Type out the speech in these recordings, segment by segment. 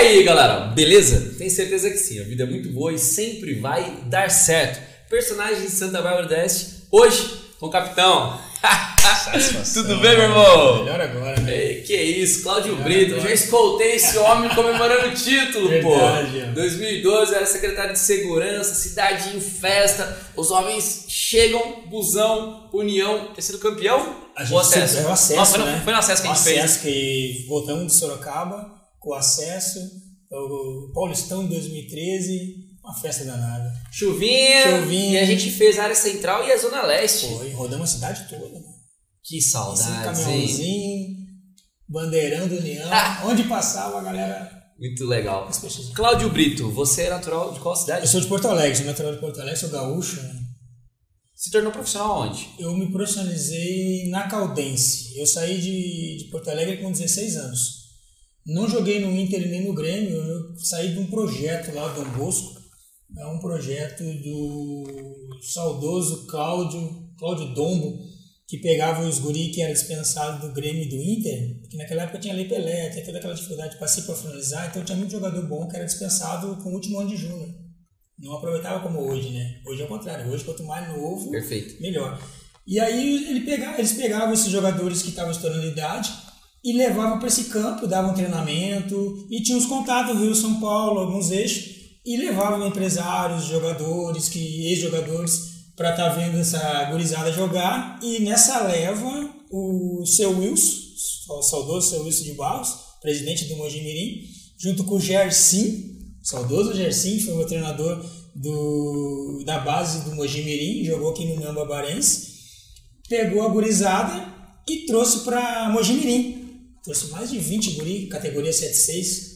aí, galera, beleza? Tenho certeza que sim, a vida é muito boa e sempre vai dar certo. Personagem de Santa Bárbara do Oeste, hoje com o capitão. Tudo bem, meu irmão? Melhor agora, né? Que isso, Cláudio Brito, eu já escoltei esse homem comemorando o título, Verdade, pô. 2012 era secretário de segurança, cidade em festa, os homens chegam, busão, união, ter sido campeão? O acesso. É o acesso, né? Foi no acesso que a gente fez. O fez. acesso que voltamos de Sorocaba, com o acesso, o Paulistão em 2013, uma festa danada. Chuvinha, e a gente fez a área central e a zona leste. Foi, rodamos a cidade toda, né? Que saudades, caminhãozinho, bandeirão do União, onde passava a galera... Muito legal. Cláudio Brito, você é natural de qual cidade? Eu sou de Porto Alegre, sou natural de Porto Alegre, sou gaúcho, né? Se tornou profissional onde? Eu me profissionalizei na Caldense. Eu saí de Porto Alegre com 16 anos. Não joguei no Inter nem no Grêmio, eu saí de um projeto lá do Dom Bosco. É um projeto do saudoso Cláudio Dombo, que pegava os guri que era dispensado do Grêmio e do Inter, porque naquela época tinha Lei Pelé, tinha toda aquela dificuldade para se profissionalizar, então tinha muito jogador bom que era dispensado com o último ano de júnior. Não aproveitava como hoje, né? Hoje é o contrário, hoje quanto mais novo, perfeito, melhor. E aí eles pegavam esses jogadores que estavam estourando idade e levavam para esse campo, davam treinamento, e tinha os contatos, Rio, São Paulo, alguns eixos, e levavam empresários, jogadores, ex-jogadores, para estar vendo essa gurizada jogar. E nessa leva, o seu Wilson, o saudoso seu Wilson de Barros, presidente do Mojimirim, junto com o Gersim, saudoso Gersim, foi o treinador da base do Mojimirim, jogou aqui no União Barbarense, pegou a gurizada e trouxe para Mojimirim. Trouxe mais de 20 guri, categoria 76,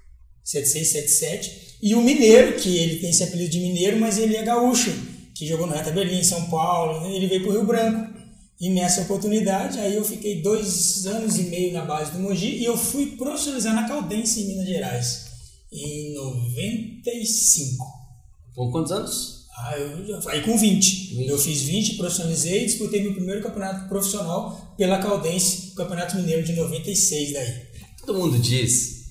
77. E o Mineiro, que ele tem esse apelido de Mineiro, mas ele é gaúcho, que jogou no Hertha Berlim, São Paulo, ele veio para o Rio Branco. E nessa oportunidade, aí eu fiquei 2 anos e meio na base do Mogi e eu fui profissionalizar na Caldense, em Minas Gerais, em 95. Com quantos anos? Aí com 20. Eu fiz 20, profissionalizei e disputei meu primeiro campeonato profissional pela Caldense, Campeonato Mineiro de 96 daí. Todo mundo diz,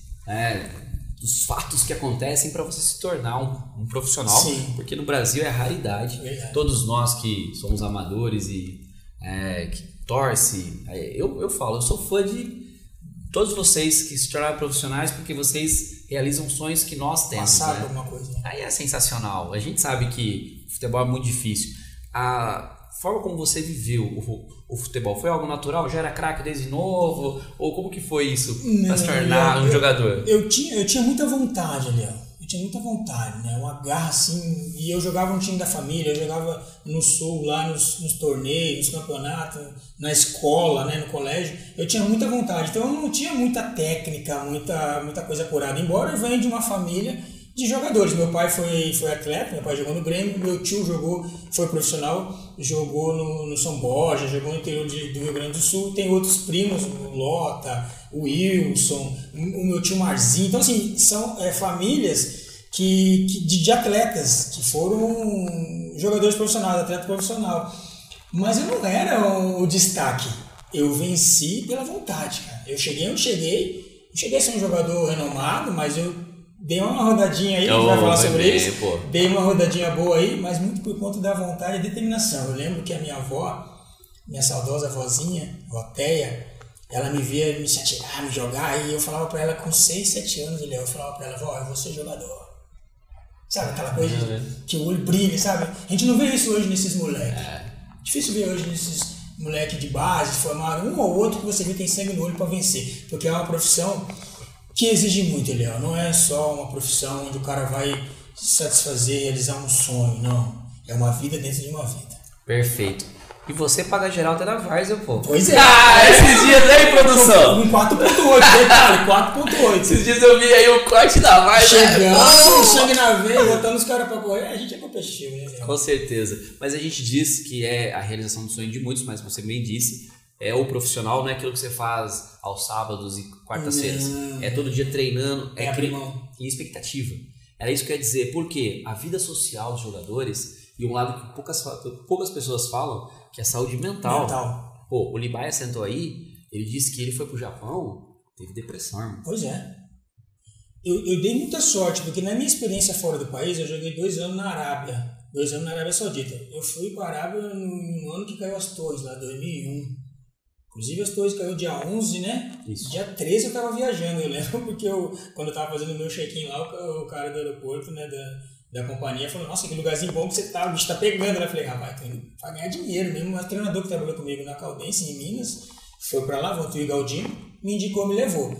dos fatos que acontecem para você se tornar um profissional. Sim. Porque no Brasil é raridade. Verdade. Todos nós que somos amadores e que torce, eu falo, eu sou fã de todos vocês que se tornaram profissionais porque vocês realizam sonhos que nós temos. Passaram alguma coisa. Aí é sensacional. A gente sabe que o futebol é muito difícil. A forma como você viveu o futebol foi algo natural? Já era craque desde novo? Ou como que foi isso para se tornar um jogador? Eu tinha muita vontade, Léo. Eu tinha muita vontade, né? Uma garra assim. E eu jogava no time da família, eu jogava no Sul, lá nos torneios, nos campeonatos, na escola, né? No colégio. Eu tinha muita vontade. Então eu não tinha muita técnica, muita coisa apurada. Embora eu venha de uma família de jogadores. Meu pai foi atleta, meu pai jogou no Grêmio, meu tio foi profissional, jogou no São Borja, jogou no interior do Rio Grande do Sul. Tem outros primos, o Lota, o Wilson, o meu tio Marzinho. Então, assim, são famílias de atletas que foram jogadores profissionais, atleta profissional. Mas eu não era o destaque. Eu venci pela vontade, cara. Eu cheguei onde cheguei. Não cheguei a ser um jogador renomado, mas eu dei uma rodadinha aí, a gente vai falar sobre isso. Dei uma rodadinha boa aí, mas muito por conta da vontade e determinação. Eu lembro que a minha avó, minha saudosa avózinha, Roteia, ela me via me atirar, me jogar, e eu falava pra ela com 6, 7 anos, eu falava pra ela, vó, eu vou ser jogador. Sabe, aquela coisa que o olho brilha, sabe? A gente não vê isso hoje nesses moleques. Difícil ver hoje nesses moleques de base, formaram um ou outro que você vê tem sangue no olho pra vencer. Porque é uma profissão que exige muito, Léo. Não é só uma profissão onde o cara vai se satisfazer, realizar um sonho, não. É uma vida dentro de uma vida. Perfeito. E você paga geral até na várzea, pô. Pois é. Esses dias aí, produção. Um 4.8, detalhe, 4.8. Esses dias eu vi aí o corte da várzea. Chegando, sangue na veia, botando os caras pra correr. A gente é competitivo, né? Com certeza. Mas a gente diz que é a realização do sonho de muitos, mas você bem disse, é o profissional, não é aquilo que você faz aos sábados e quartas-feiras. É todo dia treinando, e expectativa. Era isso que eu ia dizer, porque a vida social dos jogadores, e um lado que poucas pessoas falam, que é a saúde mental. Pô, o Libaia sentou aí, ele disse que ele foi pro Japão, teve depressão, irmão. Pois é. eu dei muita sorte, porque na minha experiência fora do país, eu joguei 2 anos na Arábia. 2 anos na Arábia Saudita. Eu fui para a Arábia no ano que caiu as torres, lá 2001. Inclusive as torres caiu dia 11, né? Isso. Dia 13 eu tava viajando, eu lembro, porque quando eu tava fazendo o meu check-in lá, o cara do aeroporto, né, da companhia, falou, nossa, que lugarzinho bom que você tá, o bicho tá pegando. Eu falei, rapaz, tô indo pra ganhar dinheiro mesmo. Mas o treinador que trabalhou comigo na Caldense, em Minas, foi pra lá, Vantuí Galdino, me indicou, me levou.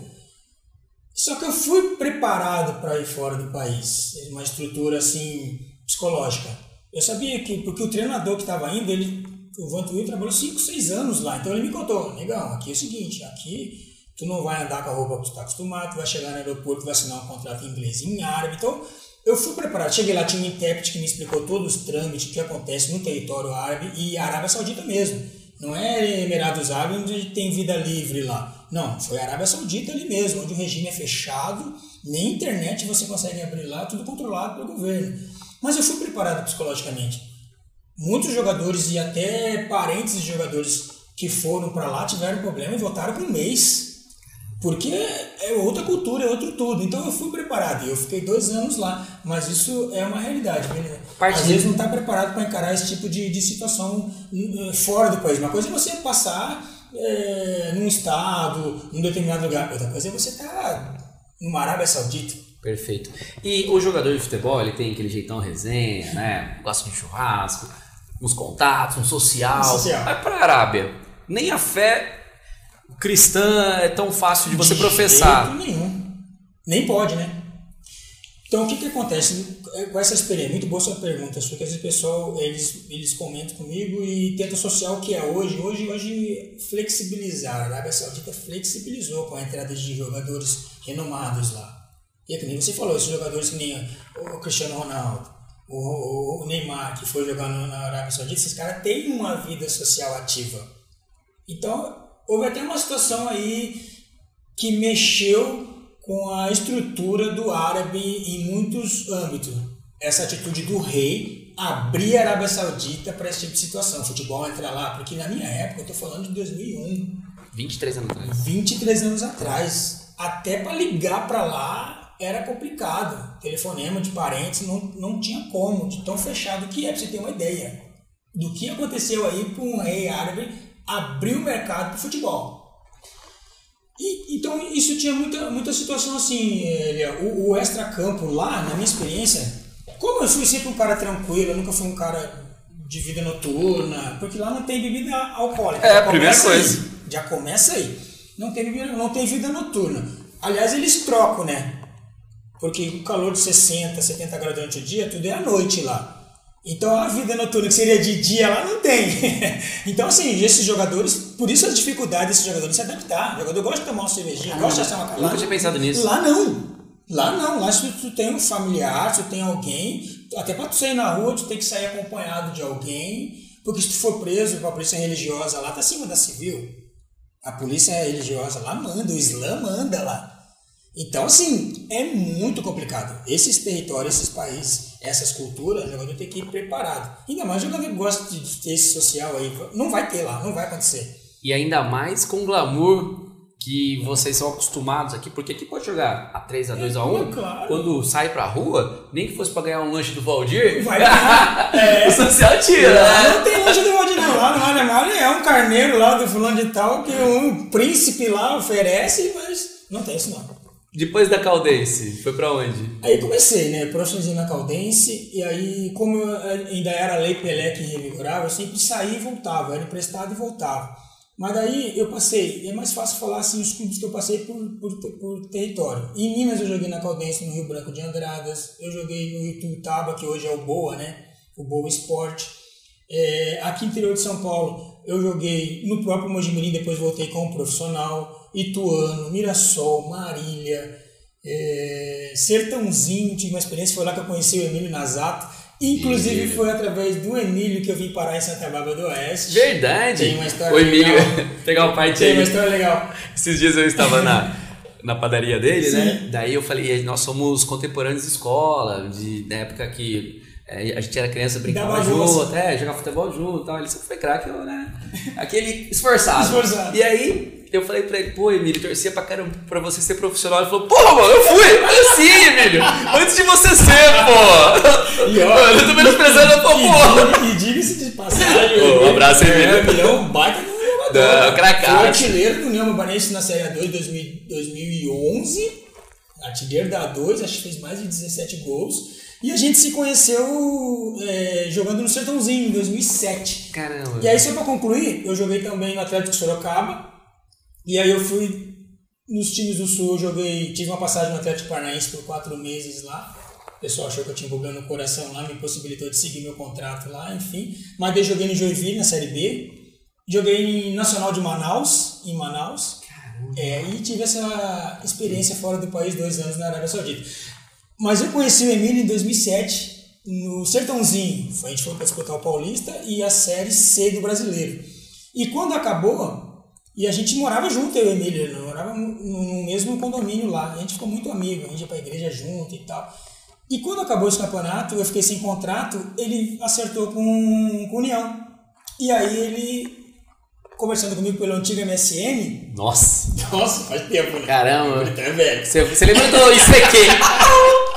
Só que eu fui preparado para ir fora do país, uma estrutura assim, psicológica. Eu sabia que, porque o treinador que estava indo, o Vantuí trabalhou 5, 6 anos lá, então ele me contou, negão, aqui é o seguinte, aqui tu não vai andar com a roupa que tu está acostumado, tu vai chegar no aeroporto, vai assinar um contrato em inglês e em árabe, então eu fui preparado. Cheguei lá, tinha um intérprete que me explicou todos os trâmites, o que acontece no território árabe e Arábia Saudita mesmo. Não é Emirados Árabes onde tem vida livre lá. Não, foi a Arábia Saudita ali mesmo, onde o regime é fechado, nem internet você consegue abrir lá, tudo controlado pelo governo. Mas eu fui preparado psicologicamente. Muitos jogadores e até parentes de jogadores que foram para lá tiveram problema e voltaram com um mês. Porque é outra cultura, é outro tudo. Então eu fui preparado. Eu fiquei 2 anos lá. Mas isso é uma realidade. Né? Às vezes não está preparado para encarar esse tipo de situação fora do país. Uma coisa é você passar num estado, num determinado lugar. Outra coisa é você estar numa Arábia Saudita. Perfeito. E o jogador de futebol, ele tem aquele jeitão resenha, né? Gosta de churrasco, uns contatos, um social. Vai para a Arábia. Nem a fé cristã é tão fácil de você professar. De jeito nenhum. Nem pode, né? Então, o que acontece com essa experiência? Muito boa sua pergunta, porque às vezes o pessoal, eles comentam comigo e tentam associar o que é hoje. Hoje flexibilizar. A Arábia Saudita flexibilizou com a entrada de jogadores renomados lá. E é que nem você falou, esses jogadores que nem o Cristiano Ronaldo, o Neymar, que foi jogar na Arábia Saudita, esses caras têm uma vida social ativa. Então, houve até uma situação aí que mexeu com a estrutura do árabe em muitos âmbitos. Essa atitude do rei abrir a Arábia Saudita para esse tipo de situação. O futebol entra lá, porque na minha época, eu estou falando de 2001. 23 anos atrás. 23 anos atrás. Até para ligar para lá era complicado. Telefonema de parentes não tinha como, de tão fechado que é, para você ter uma ideia do que aconteceu aí para um rei árabe abrir o mercado para o futebol. Então isso tinha muita situação assim, o extracampo lá, na minha experiência, como eu fui sempre um cara tranquilo, eu nunca fui um cara de vida noturna, porque lá não tem bebida alcoólica. É a primeira coisa. Já começa aí. Não tem vida noturna. Aliás, eles trocam, né? Porque o calor de 60, 70 graus durante o dia, tudo é à noite lá. Então a vida noturna que seria de dia lá não tem. Então assim, esses jogadores, por isso a dificuldade desses jogadores se adaptar. O jogador gosta de tomar uma cervejinha, gosta de achar uma calada. Nunca tinha pensado nisso. Lá não. Lá se tu tem um familiar, se tu tem alguém, até pra tu sair na rua, tu tem que sair acompanhado de alguém, porque se tu for preso pra polícia religiosa lá, tá acima da civil. A polícia religiosa lá manda, o Islã manda lá. Então, assim, é muito complicado. Esses territórios, esses países, essas culturas, o jogador tem que ir preparado. Ainda mais o jogador que gosta de ter esse social aí. Não vai ter lá, não vai acontecer. E ainda mais com o glamour que vocês são acostumados aqui, porque aqui pode jogar a 3, a 2, a 1. Claro. Quando sai pra rua, nem que fosse pra ganhar um lanche do Valdir, vai ganhar. O social tira, né? Não tem lanche do Valdir não. Lá no Alemão é um carneiro lá do fulano de tal que um príncipe lá oferece, mas não tem isso não. Depois da Caldense, foi pra onde? Aí comecei, né? Profissionalizei na Caldense, e aí, como eu ainda era a Lei Pelé que revigorava, eu sempre saía e voltava, era emprestado e voltava. Mas daí eu passei, é mais fácil falar assim, os clubes que eu passei por território. Em Minas eu joguei na Caldense, no Rio Branco de Andradas, eu joguei no Ituiutaba, que hoje é o Boa, né? O Boa Esporte. Aqui no interior de São Paulo, eu joguei no próprio Mojimirim, depois voltei como profissional. Ituano, Mirassol, Marília, Sertãozinho, tive uma experiência, foi lá que eu conheci o Emílio Nazato, inclusive foi através do Emílio que eu vim parar em Santa Bárbara do Oeste. Verdade! Tem uma história o Emílio, legal. pegar o parte Tem aí. uma história legal. Esses dias eu estava na padaria dele, Sim. né? Daí eu falei, nós somos contemporâneos de escola, da época que A gente era criança, brincava junto, jogava futebol junto e tal. Ele sempre foi craque, né? Aquele esforçado. E aí, eu falei pra ele, pô, Emílio, torcia pra caramba pra você ser profissional. Ele falou, pô, mano, eu fui sim, Emílio. Antes de você ser, pô. Eu tô menosprezando, pô. E diga-se de passagem. Um abraço, Emílio. Emílio é um baita do jogador. Cracaço. Foi artilheiro do União Barbarense na Série A2 2011. Artilheiro da A2, acho que fez mais de 17 gols. E a gente se conheceu jogando no Sertãozinho, em 2007. Caramba. E aí, só pra concluir, eu joguei também no Atlético de Sorocaba. E aí eu fui nos times do Sul, tive uma passagem no Atlético Paranaense por 4 meses lá. O pessoal achou que eu tinha problema no coração lá, me possibilitou de seguir meu contrato lá, enfim. Mas daí joguei no Joinville, na Série B. Joguei em Nacional de Manaus, em Manaus. E tive essa experiência fora do país, 2 anos na Arábia Saudita. Mas eu conheci o Emílio em 2007, no Sertãozinho. A gente foi para disputar o Paulista e a Série C do Brasileiro. E quando acabou, e a gente morava junto, eu e o Emílio, morava no mesmo condomínio lá. A gente ficou muito amigo, a gente ia para a igreja junto e tal. E quando acabou esse campeonato, eu fiquei sem contrato, ele acertou com o União. E aí ele, conversando comigo pelo antigo MSN... Nossa, faz tempo, né? Caramba. Ele tá velho. Você lembra do ICQ?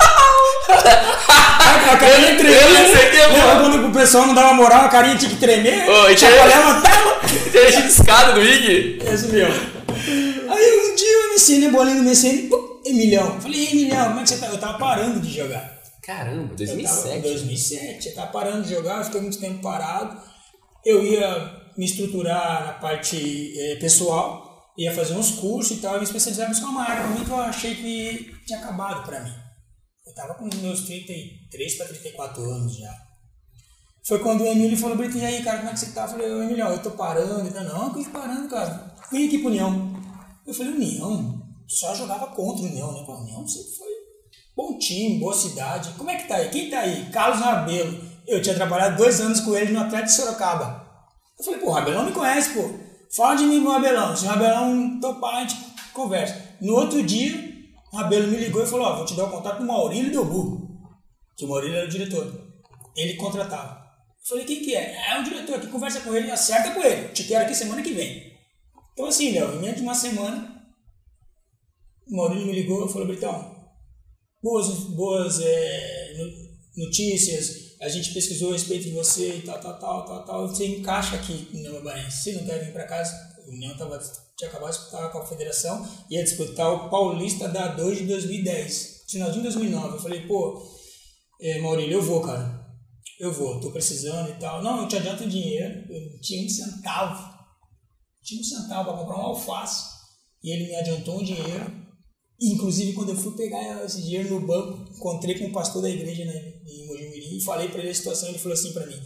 A carinha tremia. Quando o pessoal não dava moral, a carinha tinha que tremer. Chacoalhava a tela. Tinha de escada do IG. Esse mesmo. Aí um dia o MSN, bolinho do MSN, Emilhão. Falei, Emilhão, como é que você tá? Eu tava parando de jogar. Caramba, 2007. 2007, eu tava parando de jogar, eu fiquei muito tempo parado. Eu ia me estruturar na parte pessoal, ia fazer uns cursos e tal, e me especializar em buscar uma área que eu achei que tinha acabado pra mim. Eu tava com meus 33 para 34 anos já. Foi quando o Emílio falou, Brito, e aí, cara, como é que você tá? Eu falei, Emílio, eu tô parando. Ele falou, não, eu tô parando, cara. Vem aqui pro União. Eu falei, União? Só jogava contra o União, né? O União sempre foi bom time, boa cidade. Como é que tá aí? Quem tá aí? Carlos Rabelo. Eu tinha trabalhado 2 anos com ele no Atlético de Sorocaba. Eu falei, pô, o Rabelão me conhece, pô. Fala de mim com o Rabelão. Se o Rabelão topar, a gente conversa. No outro dia, o Rabelo me ligou e falou, ó, vou te dar o contato do Maurílio Delbu. Que o Maurílio era o diretor. Ele contratava. Eu falei, quem que é? É o diretor aqui, conversa com ele, acerta com ele. Te quero aqui semana que vem. Então assim, Léo, em menos de uma semana, o Maurílio me ligou e falou, Britão, boas notícias, a gente pesquisou a respeito de você e tal, você encaixa aqui no União Barbarense. Você não quer vir para casa? O União tinha acabado de disputar com a federação, ia disputar o Paulista da A2 de 2010, finalzinho de 2009. Eu falei, pô, Maurílio, eu vou, cara. Eu vou, tô precisando e tal. Não, eu te adianto o dinheiro. Eu não tinha um centavo. Tinha um centavo para comprar um alface. E ele me adiantou um dinheiro. Inclusive, quando eu fui pegar esse dinheiro no banco, encontrei com um pastor da igreja, né, em Mojimirim, e falei para ele a situação. Ele falou assim para mim,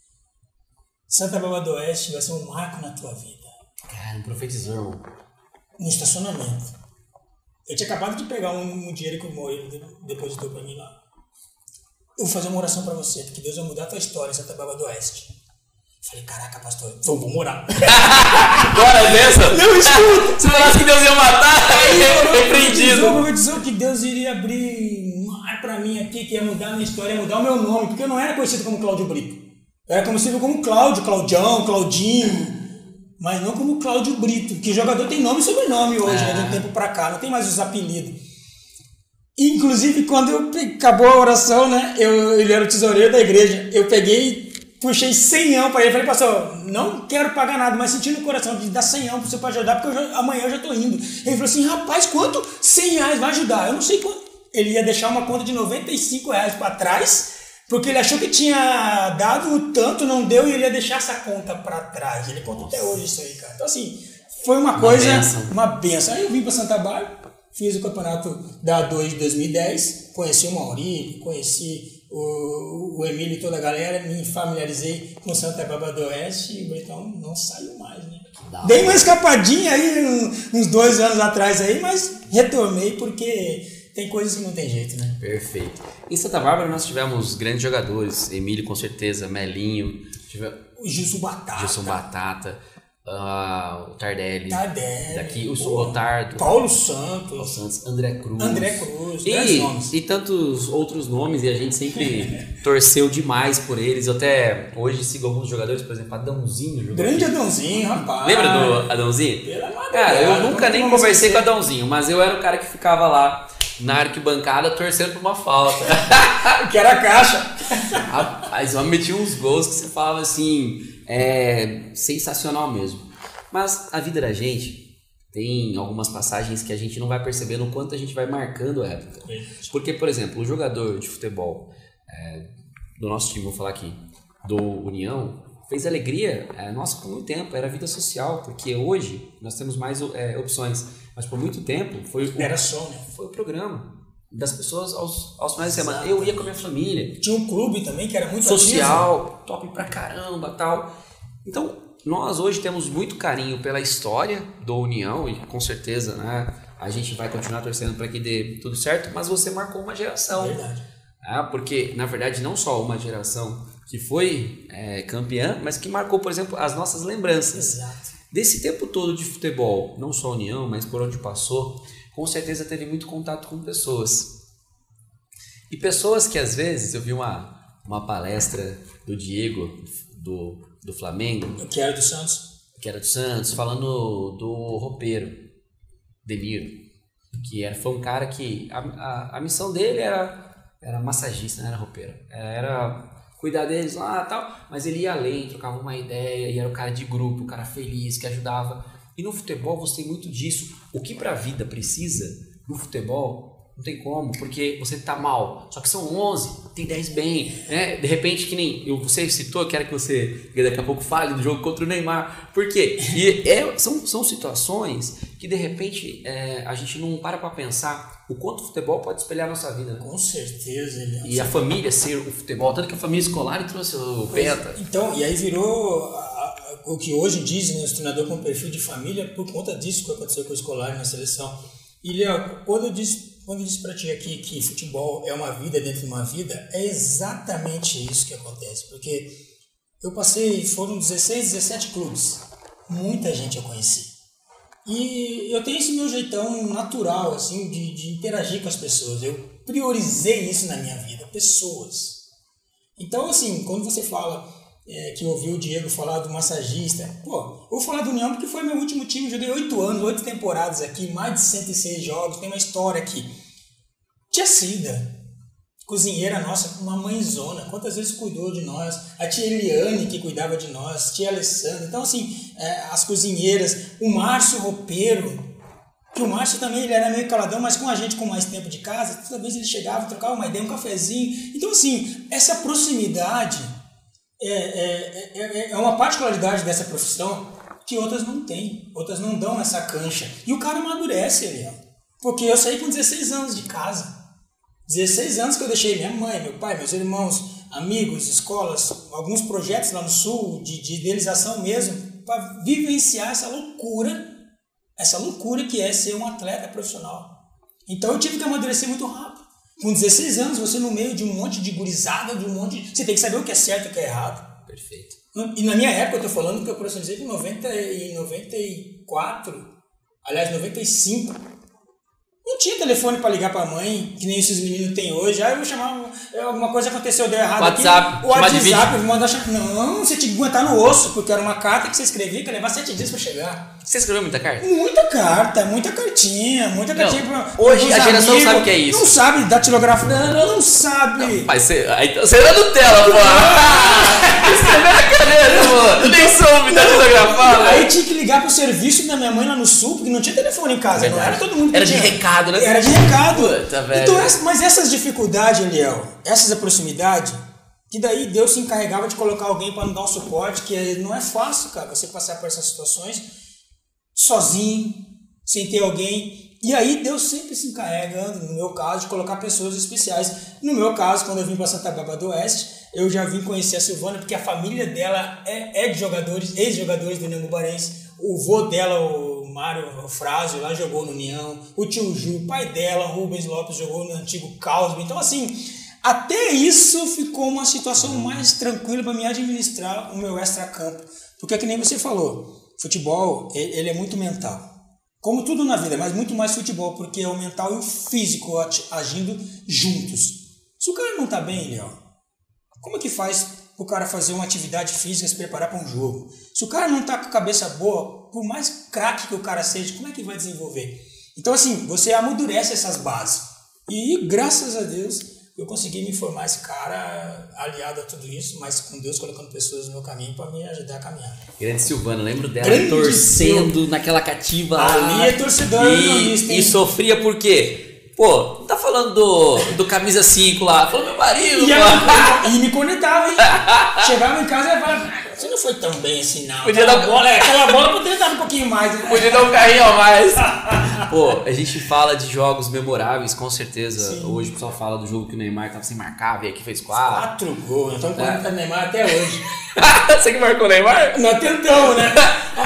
Santa Bárbara do Oeste vai ser um marco na tua vida. Cara, um profetizou, irmão. No estacionamento. Eu tinha acabado de pegar um dinheiro que o Maurílio depositou para mim lá. Eu vou fazer uma oração para você, porque Deus vai mudar a tua história, Santa Bárbara do Oeste. Falei, caraca, pastor, vou morar. Bora nessa? Não, escuta. Se falasse que Deus ia matar, aí repreendido. Eu profetizou que Deus iria abrir um mar pra mim aqui, que ia mudar a minha história, ia mudar o meu nome, porque eu não era conhecido como Cláudio Brito. Eu era conhecido como Cláudio, Claudião, Claudinho, mas não como Cláudio Brito, que jogador tem nome e sobrenome hoje, né, de um tempo pra cá, não tem mais os apelidos. Inclusive, quando acabou a oração, né, ele era o tesoureiro da igreja, eu peguei, puxei 100 para ele, falei, pastor, não quero pagar nada, mas senti no coração de dar 100 para você para ajudar, porque amanhã eu já estou indo. Ele falou assim, rapaz, quanto? 100 reais vai ajudar? Eu não sei quanto. Ele ia deixar uma conta de 95 reais para trás, porque ele achou que tinha dado tanto, não deu, e ele ia deixar essa conta para trás. Ele conta até hoje isso aí, cara. Então, assim, foi uma coisa, uma benção. Aí eu vim para Santa Bárbara, fiz o campeonato da A2 de 2010, conheci o Maurílio, conheci o Emílio e toda a galera, me familiarizei com Santa Bárbara do Oeste e o Britão não saiu mais, né? Dei uma escapadinha aí uns 2 anos atrás aí, mas retornei porque tem coisas que não tem jeito, né? Perfeito. Em Santa Bárbara nós tivemos grandes jogadores, Emílio com certeza, Melinho, o Gilson Batata. o Tardelli. Daqui, o Otardo. Paulo Santos. André Cruz. E tantos outros nomes, e a gente sempre torceu demais por eles. Eu até hoje sigo alguns jogadores, por exemplo, Adãozinho. Grande Adãozinho, rapaz. Lembra do Adãozinho? Cara, eu nunca nem conversei com o Adãozinho, mas eu era o cara que ficava lá na arquibancada torcendo por uma falta. Que era a caixa. Rapaz, o homem metia uns gols que você falava assim, sensacional mesmo. Mas a vida da gente tem algumas passagens que a gente não vai percebendo o quanto a gente vai marcando a época. Porque, por exemplo, o jogador de futebol do nosso time, vou falar aqui, do União, fez alegria nossa por muito tempo, era vida social, porque hoje nós temos mais opções, mas por muito tempo era só, né? Foi o programa das pessoas aos finais de semana. Eu ia com a minha família. Tinha um clube também que era muito social, ativo. Top pra caramba, tal. Então, nós hoje temos muito carinho pela história do União e com certeza, né, a gente vai continuar torcendo para que dê tudo certo, mas você marcou uma geração. Verdade. Porque, na verdade, não só uma geração que foi campeã, mas que marcou, por exemplo, as nossas lembranças. Exato. Desse tempo todo de futebol, não só a União, mas por onde passou, com certeza teve muito contato com pessoas. E pessoas que, às vezes, eu vi uma palestra do Diego, do Flamengo. Que era do Santos. Falando do roupeiro, Demiro. Que foi um cara que a missão dele era massagista, não era roupeiro. Era cuidar deles lá e tal, mas ele ia além, trocava uma ideia, e era o cara de grupo, o cara feliz, que ajudava. E no futebol você tem muito disso. O que pra vida precisa, no futebol, não tem como, porque você tá mal. Só que são 11, tem 10 bem, né? De repente, que nem você citou, eu quero que você daqui a pouco fale do jogo contra o Neymar. Por quê? E são situações que, de repente, a gente não para pra pensar o quanto o futebol pode espelhar a nossa vida. Né? Com certeza. E a família ser o futebol, tanto que a família escolar trouxe o Penta. Então, e aí virou o que hoje dizem, né, os treinadores com perfil de família, por conta disso que aconteceu com o escolar na seleção. E, Léo, quando eu disse para ti aqui que futebol é uma vida dentro de uma vida, é exatamente isso que acontece. Porque foram 16, 17 clubes. Muita gente eu conheci. E eu tenho esse meu jeitão natural, assim, de interagir com as pessoas. Eu priorizei isso na minha vida, pessoas. Então, assim, quando você fala que ouviu o Diego falar do massagista, eu vou falar do União porque foi meu último time, joguei 8 anos, 8 temporadas aqui, mais de 106 jogos, tem uma história aqui. Tia Cida, cozinheira nossa, uma mãezona, quantas vezes cuidou de nós, a tia Eliane que cuidava de nós, tia Alessandra, então assim, as cozinheiras, o Márcio roupeiro, que o Márcio também ele era meio caladão, mas com a gente com mais tempo de casa, toda vez ele chegava, trocava uma ideia, um cafezinho, então assim, essa proximidade é uma particularidade dessa profissão que outras não têm, outras não dão essa cancha, e o cara amadurece, Eliel, porque eu saí com 16 anos de casa, 16 anos que eu deixei minha mãe, meu pai, meus irmãos, amigos, escolas, alguns projetos lá no Sul, de idealização mesmo, para vivenciar essa loucura que é ser um atleta profissional. Então eu tive que amadurecer muito rápido. Com 16 anos, você no meio de um monte de gurizada, você tem que saber o que é certo e o que é errado. Perfeito. E na minha época, eu estou falando que eu profissionalizei em 94, aliás, 95, não tinha telefone para ligar para a mãe, que nem esses meninos têm hoje. Aí eu vou chamar, alguma coisa aconteceu, deu errado WhatsApp, aqui. O WhatsApp, eu vou mandar chamar. Não, você tinha que aguentar no osso, porque era uma carta que você escrevia que ia levar 7 dias para chegar. Você escreveu muita carta? Muita carta, muita cartinha. Hoje a geração amigos, sabe o que é isso. Não sabe datilografia, não sabe. Mas você era Nutella, pô. Escreveu na caneta, pô. Eu nem soube datilografar. Aí tinha que ligar pro serviço da minha mãe lá no Sul, porque não tinha telefone em casa, não era todo mundo que era tinha. De recado, né? Era de recado. Puta, velho. Então, mas essas dificuldades, Eliel, essas proximidades, que daí Deus se encarregava de colocar alguém para nos dar um suporte, que não é fácil, cara, você passar por essas situações sozinho, sem ter alguém. E aí Deus sempre se encarrega, no meu caso, de colocar pessoas especiais. No meu caso, quando eu vim para Santa Bárbara do Oeste, eu já vim conhecer a Silvana, porque a família dela é de jogadores, ex-jogadores do União Bubarense. O vô dela, o Mário Frásio, lá jogou no União. O tio Ju, o pai dela, Rubens Lopes, jogou no antigo Causby. Então, assim, até isso ficou uma situação mais tranquila para mim administrar o meu extra-campo. Porque, que nem você falou, Futebol, ele é muito mental. Como tudo na vida, mas muito mais futebol, porque é o mental e o físico agindo juntos. Se o cara não tá bem, Léo, como é que faz o cara fazer uma atividade física, se preparar para um jogo? Se o cara não tá com a cabeça boa, por mais craque que o cara seja, como é que vai desenvolver? Então, assim, você amadurece essas bases. E, graças a Deus, eu consegui me formar esse cara aliado a tudo isso, mas com Deus colocando pessoas no meu caminho para me ajudar a caminhar. Grande Silvana, lembro dela torcendo naquela cativa lá. Ali é torcedor e sofria por quê? Pô, não tá falando do camisa 5 lá, falou meu marido. E me conectava, hein? Chegava em casa e falava, você não foi tão bem assim, não. Podia dar aquela bola poderia dar um pouquinho mais. Né? Podia dar um carrinho a mais. Pô, a gente fala de jogos memoráveis, com certeza. Sim. Hoje o pessoal fala do jogo que o Neymar tava sem marcar, veio aqui e fez 4 gols. Nós estamos falando do Neymar até hoje. Você que marcou o Neymar? Nós tentamos, né?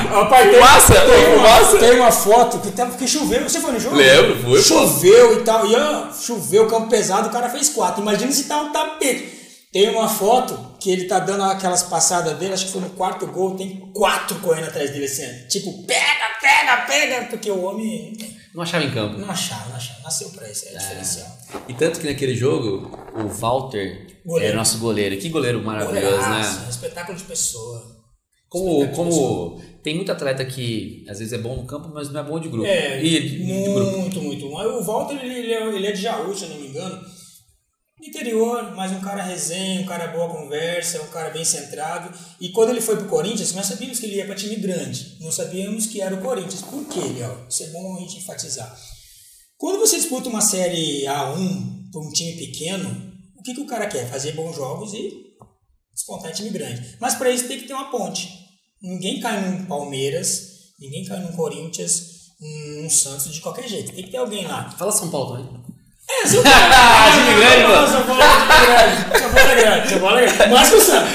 Tem uma foto que choveu. Você foi no jogo? Lembro, foi. Choveu e tal. Choveu, campo pesado, o cara fez 4. Imagina se tá um tapete. Tem uma foto que ele tá dando aquelas passadas dele, acho que foi no 4º gol, tem 4 correndo atrás dele assim. Tipo, pega, porque o homem... Não achava em campo. Não achava. Nasceu pra isso, é diferencial. E tanto que naquele jogo, o Walter é nosso goleiro. Que goleiro maravilhoso, né? Espetáculo de pessoa. Como tem muito atleta que às vezes é bom no campo, mas não é bom de grupo. Muito. O Walter, ele é de Jaú, se eu não me engano. Interior, mas um cara resenha, um cara boa conversa, um cara bem centrado. E quando ele foi pro Corinthians, nós sabíamos que ele ia para time grande. Não sabíamos que era o Corinthians. Por quê, Léo? Isso é bom a gente enfatizar. Quando você disputa uma série A1 para um time pequeno, o que o cara quer? Fazer bons jogos e despontar em time grande. Mas para isso tem que ter uma ponte. Ninguém cai num Palmeiras, ninguém cai num Corinthians, num Santos de qualquer jeito. Tem que ter alguém lá. Fala São Paulo também. São Paulo. Time grande, mano. São Paulo é grande. Mas que o Santos.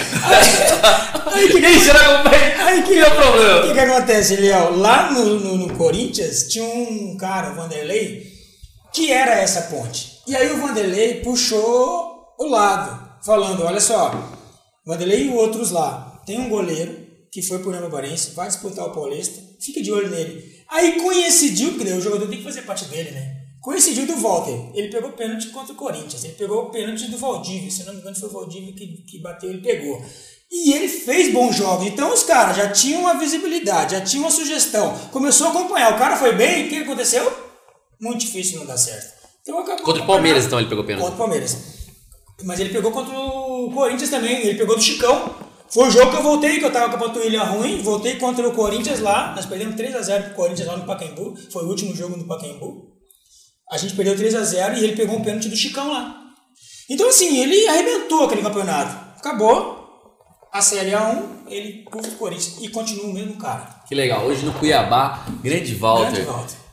Aí que é o problema. O que acontece, Léo? Lá no Corinthians tinha um cara, o Vanderlei, que era essa ponte. E aí o Vanderlei puxou o lado, falando, olha só, Vanderlei e outros lá, tem um goleiro que foi por Amaparense, vai disputar o Paulista, fica de olho nele. Aí coincidiu, porque o jogador tem que fazer parte dele, né? Coincidiu do Walter, ele pegou pênalti contra o Corinthians, ele pegou o pênalti do Valdívia, se não me engano foi o Valdívia que bateu, ele pegou. E ele fez bons jogos, então os caras já tinham uma visibilidade, já tinham uma sugestão, começou a acompanhar, o cara foi bem, o que aconteceu? Muito difícil não dar certo. Então, contra o Palmeiras então ele pegou pênalti? Contra o Palmeiras, mas ele pegou contra o Corinthians também, ele pegou do Chicão. Foi o jogo que eu voltei, que eu tava com a panturrilha ruim, voltei contra o Corinthians lá, nós perdemos 3-0 pro Corinthians lá no Pacaembu, foi o último jogo no Pacaembu. A gente perdeu 3-0 e ele pegou um pênalti do Chicão lá. Então, assim, ele arrebentou aquele campeonato. Acabou a Série A1, ele puxa o Corinthians e continua o mesmo cara. Que legal. Hoje no Cuiabá, grande Walter.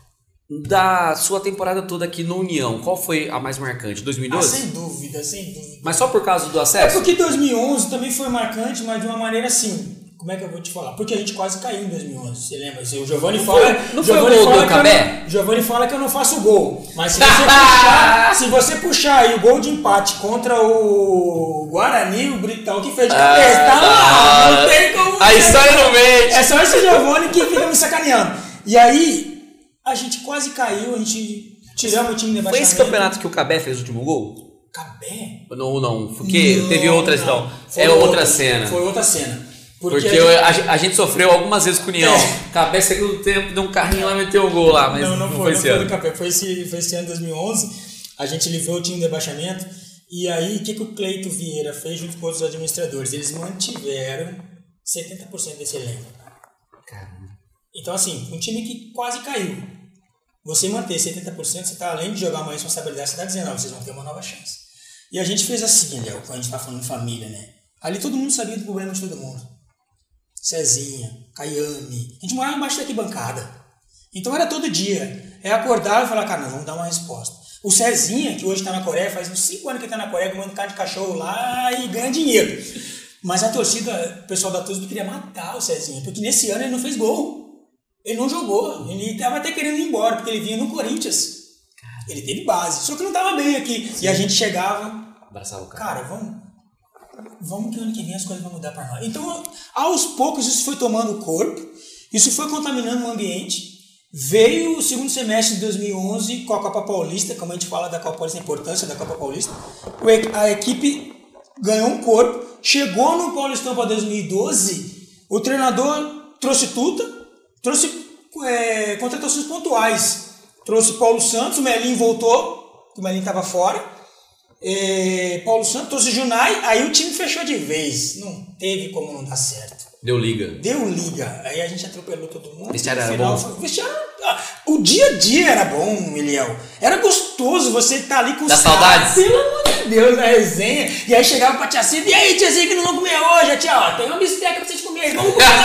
Da sua temporada toda aqui no União, qual foi a mais marcante? 2012? Sem dúvida. Mas só por causa do acesso? É porque 2011 também foi marcante, mas de uma maneira assim... Como é que eu vou te falar? Porque a gente quase caiu em 2011, você lembra? O Giovanni fala... Não foi o gol do Cabé? O Giovanni fala que eu não faço gol. Mas se você puxar aí o gol de empate contra o Guarani, o Britão que fez de cabeça, tá lá, não tem como... A história não mente. É só esse Giovanni que fica me sacaneando. E aí, a gente quase caiu, a gente tiramos o time de baixamento. Foi esse campeonato que o Cabé fez o último gol? Cabé? Não, porque teve outras então. É outra cena. Foi outra cena. Porque a gente sofreu algumas vezes com o União. Cabé, segundo tempo, deu um carrinho lá, meteu um gol lá, mas não foi esse ano. Do Cabé, foi esse ano 2011. A gente livrou o time de rebaixamento. E aí, o que o Cleito Vieira fez junto com outros administradores? Eles mantiveram 70% desse elenco. Caramba. Então, assim, um time que quase caiu. Você manter 70%, você está além de jogar uma responsabilidade, você está dizendo, vocês vão ter uma nova chance. E a gente fez assim, Léo, quando a gente está falando de família, né? Ali todo mundo sabia do problema de todo mundo. Cezinha, Caiame. A gente morava embaixo da arquibancada. Então era todo dia. É acordar e falar, cara, nós vamos dar uma resposta. O Cezinha, que hoje está na Coreia, faz uns 5 anos que ele está na Coreia, comendo carne de cachorro lá e ganha dinheiro. Mas a torcida, o pessoal da torcida queria matar o Cezinha, porque nesse ano ele não fez gol. Ele não jogou. Ele estava até querendo ir embora, porque ele vinha no Corinthians. Ele teve base, só que não estava bem aqui. Sim. E a gente chegava... Abraçava o cara. Cara, vamos que ano que vem as coisas vão mudar para nós. Então, aos poucos isso foi tomando corpo Isso foi contaminando o ambiente. Veio o segundo semestre de 2011 com a Copa Paulista, como a gente fala da Copa Paulista, a importância da Copa Paulista. A equipe ganhou um corpo, chegou no Paulistão para 2012, o treinador trouxe Tuta, trouxe contratações pontuais, trouxe Paulo Santos, o Melinho voltou, o Melinho estava fora, Paulo Santos, trouxe Junai, aí o time fechou de vez, não teve como não dar certo. Deu liga. Aí a gente atropelou todo mundo. O vestiário era bom? O dia a dia era bom, Eliel. Era gostoso você estar ali com os caras. Saudades? Pelo amor de Deus, na resenha. E aí chegava pra tia Cida, e aí, tiazinha, que não vamos comer hoje? Tia, ó, tem uma bisteca pra vocês comerem.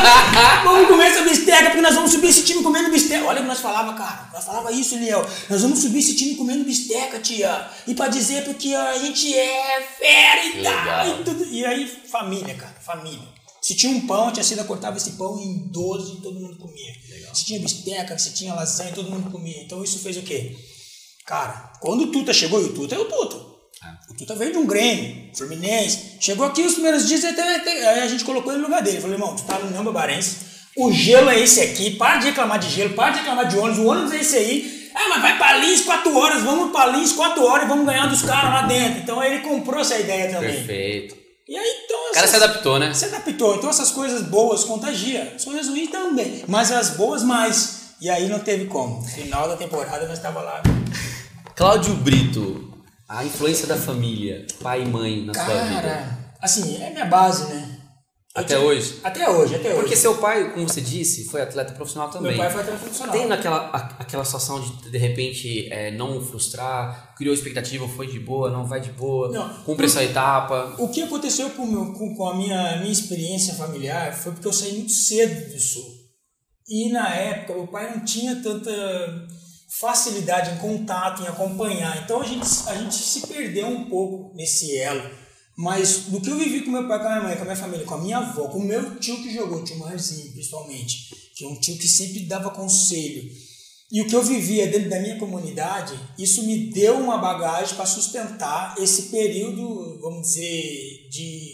Vamos comer essa bisteca, porque nós vamos subir esse time comendo bisteca. Olha o que nós falava, cara. Nós falava isso, Eliel. Nós vamos subir esse time comendo bisteca, tia. E pra dizer porque a gente é fera e tal. E aí, família, cara, família. Se tinha um pão, a tia Cida cortava esse pão em 12 e todo mundo comia. Legal. Se tinha bisteca, se tinha lasanha, todo mundo comia. Então isso fez o quê? Cara, quando o Tuta chegou, e o Tuta é o Tuta. O Tuta veio de um Grêmio, Fluminense. Chegou aqui os primeiros dias, aí a gente colocou ele no lugar dele. Falei, irmão, tu tá no União Barbarense, o gelo é esse aqui, para de reclamar de gelo, para de reclamar de ônibus, o ônibus é esse aí. Mas vai pra Lins 4 horas, vamos pra Lins 4 horas e vamos ganhar dos caras lá dentro. Então aí ele comprou essa ideia também. Perfeito. E aí, então, o cara se adaptou, né? Se adaptou. Então essas coisas boas contagiam. As coisas ruins também. Mas as boas mais. E aí não teve como. Final da temporada nós estávamos lá. Cláudio Brito, a influência da família, pai e mãe na sua vida. Cara, assim, é minha base, né? Até hoje? Até hoje. Porque seu pai, como você disse, foi atleta profissional também. Meu pai foi atleta profissional. Tem aquela situação de repente, não frustrar, criou expectativa, foi de boa, não vai de boa, não, cumpre essa etapa. O que aconteceu com a minha experiência familiar foi porque eu saí muito cedo do Sul. E na época, meu pai não tinha tanta facilidade em contato, em acompanhar. Então a gente se perdeu um pouco nesse elo. Mas do que eu vivi com meu pai, com a minha mãe, com a minha família, com a minha avó, com o meu tio que jogou, o tio Marzinho, principalmente, que é um tio que sempre dava conselho, e o que eu vivia dentro da minha comunidade, isso me deu uma bagagem para sustentar esse período, vamos dizer,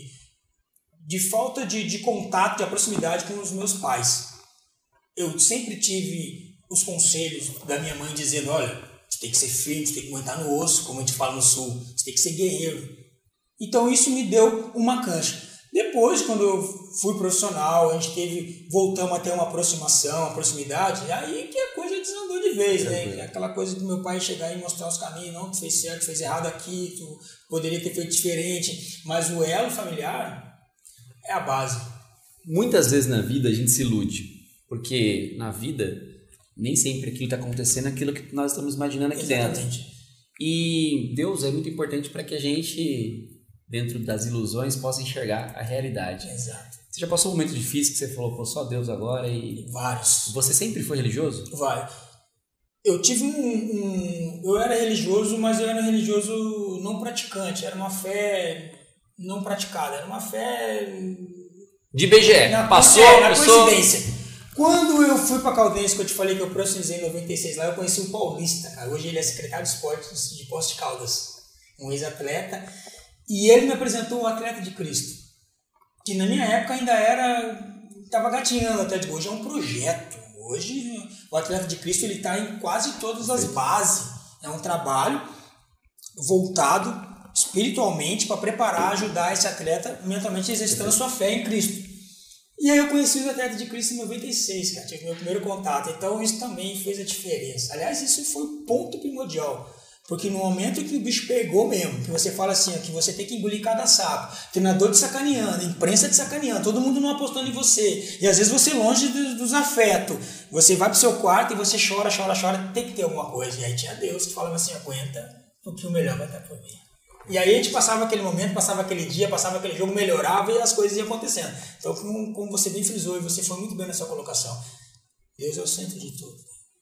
de falta de contato, de proximidade com os meus pais. Eu sempre tive os conselhos da minha mãe dizendo, olha, você tem que ser firme, você tem que aguentar no osso, como a gente fala no Sul, você tem que ser guerreiro. Então isso me deu uma cancha. Depois, quando eu fui profissional, a gente voltamos a ter uma aproximação, uma proximidade, aí que a coisa desandou de vez, né? Aquela coisa do meu pai chegar e mostrar os caminhos, não, tu fez certo, tu fez errado aqui, tu poderia ter feito diferente, mas o elo familiar é a base. Muitas vezes na vida a gente se ilude, porque na vida nem sempre aquilo está acontecendo aquilo que nós estamos imaginando aqui dentro. E Deus é muito importante para que a gente, dentro das ilusões, possa enxergar a realidade. Exato. Você já passou um momento difícil que você falou, pô, só Deus agora e... Vários. Você sempre foi religioso? Vai. Eu tive eu era religioso, mas eu era religioso não praticante. Era uma fé não praticada. Era uma fé... De BGE. Passou, na coincidência. Quando eu fui para Caldense, que eu te falei que eu profissionalizei em 96 lá, eu conheci o Paulista, cara. Hoje ele é secretário de esportes de Poços de Caldas, um ex-atleta, e ele me apresentou o Atleta de Cristo, que na minha época ainda estava gatinhando. Até de hoje é um projeto. Hoje o Atleta de Cristo ele está em quase todas as bases. É um trabalho voltado espiritualmente para preparar, ajudar esse atleta mentalmente exercitando sua fé em Cristo. E aí eu conheci o Atleta de Cristo em 96, cara, tive meu primeiro contato. Então isso também fez a diferença. Aliás, isso foi o ponto primordial. Porque no momento que o bicho pegou mesmo, que você fala assim, que você tem que engolir cada sapo, treinador te sacaneando, imprensa te sacaneando, todo mundo não apostando em você. E às vezes você longe dos afetos. Você vai pro seu quarto e você chora, tem que ter alguma coisa. E aí tinha Deus que falava assim, aguenta, porque o melhor vai estar por vir. E aí a gente passava aquele momento, passava aquele dia, passava aquele jogo, melhorava e as coisas iam acontecendo. Então, como você bem frisou, e você foi muito bem na sua colocação, Deus é o centro de tudo.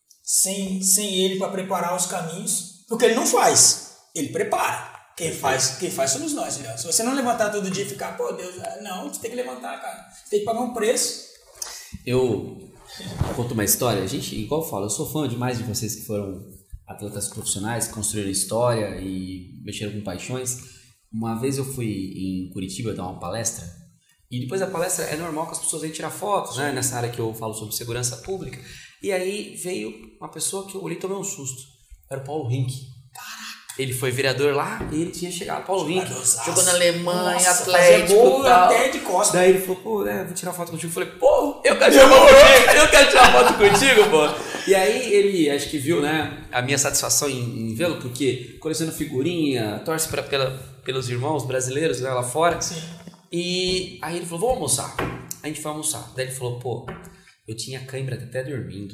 Sem Ele para preparar os caminhos, porque Ele não faz, Ele prepara. Quem faz somos nós, Léo. Se você não levantar todo dia e ficar, pô, Deus, não, você tem que levantar, cara. Você tem que pagar um preço. Eu conto uma história, gente, igual eu falo, eu sou fã demais de vocês que foram atletas profissionais, que construíram história e mexeram com paixões. Uma vez eu fui em Curitiba dar uma palestra E depois da palestra é normal que as pessoas venham tirar fotos, né? Nessa área que eu falo sobre segurança pública. E aí veio uma pessoa que eu olhei e tomei um susto. Era o Paulo Rink. Caraca! Ele foi vereador lá e ele tinha chegado. Paulo Rink, jogou na Alemanha, Atlético e tal. Até de costas. Daí ele falou, pô, vou tirar foto contigo. Eu falei, pô, eu quero tirar foto contigo, eu quero tirar foto contigo, pô. E aí ele, acho que viu, né, a minha satisfação em vê-lo, porque coleciona figurinha, torce pelos irmãos brasileiros, né, lá fora. Sim. E aí ele falou, vamos almoçar. A gente foi almoçar. Daí ele falou, pô, eu tinha cãibra até dormindo.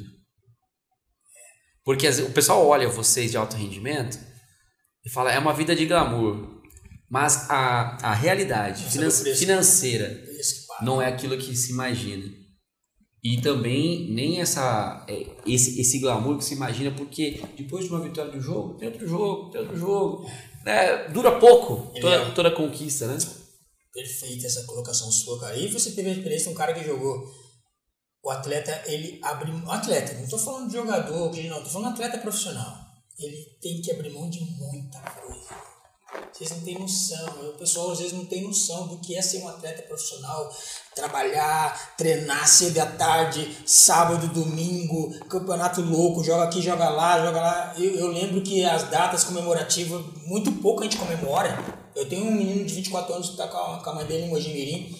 Porque o pessoal olha vocês de alto rendimento e fala, é uma vida de glamour. Mas a realidade financeira não é aquilo que se imagina. E também nem esse glamour que se imagina, porque depois de uma vitória do jogo, tem outro jogo. Né? Dura pouco toda a conquista, né? Perfeita essa colocação sua, cara. E você teve a experiência de um cara que jogou. O atleta, ele abre... Atleta, não estou falando de jogador, não. Estou falando de atleta profissional. Ele tem que abrir mão de muita coisa. Vocês não têm noção. O pessoal às vezes não tem noção do que é ser um atleta profissional. Trabalhar, treinar cedo à tarde, sábado, domingo, campeonato louco, joga aqui, joga lá. Eu lembro que as datas comemorativas, muito pouco a gente comemora. Eu tenho um menino de 24 anos que está com a mãe dele em Mojimirim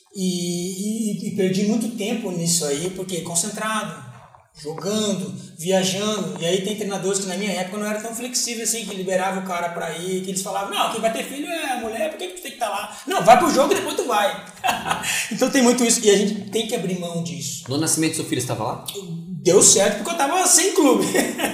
e perdi muito tempo nisso aí, porque concentrado, jogando, viajando. E aí tem treinadores que na minha época não era tão flexível assim, que liberava o cara para ir, que eles falavam, não, quem vai ter filho é a mulher, por que tu tem que estar lá? Não, vai pro jogo e depois tu vai. Então tem muito isso, e a gente tem que abrir mão disso. No nascimento do seu filho estava lá? Deu certo porque eu estava sem clube,